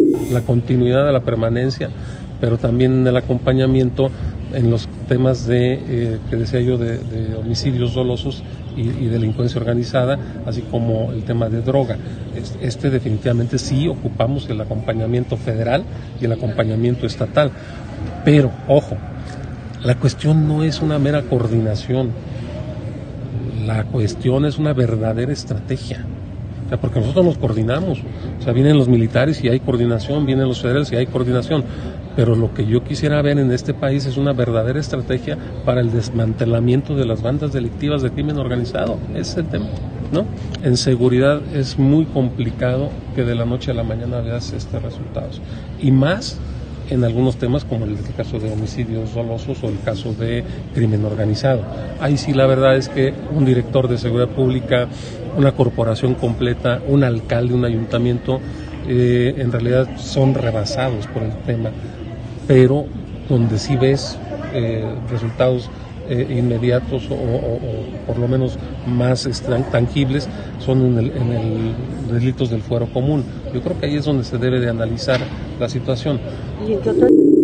la continuidad de la permanencia, pero también el acompañamiento en los temas que decía yo, de homicidios dolosos y delincuencia organizada, así como el tema de droga. Definitivamente sí ocupamos el acompañamiento federal y el acompañamiento estatal, pero ojo, la cuestión no es una mera coordinación, la cuestión es una verdadera estrategia. O sea, porque nosotros nos coordinamos, o sea, vienen los militares y hay coordinación, vienen los federales y hay coordinación, pero lo que yo quisiera ver en este país es una verdadera estrategia para el desmantelamiento de las bandas delictivas de crimen organizado. Ese es el tema, ¿no? En seguridad es muy complicado que de la noche a la mañana veas resultados, y más en algunos temas como el caso de homicidios dolosos o el caso de crimen organizado. Ahí sí la verdad es que un director de seguridad pública, una corporación completa, un alcalde, un ayuntamiento, en realidad son rebasados por el tema, pero donde sí ves resultados inmediatos o por lo menos más tangibles son en el delitos del fuero común. Yo creo que ahí es donde se debe de analizar la situación. ¿Y en qué otra?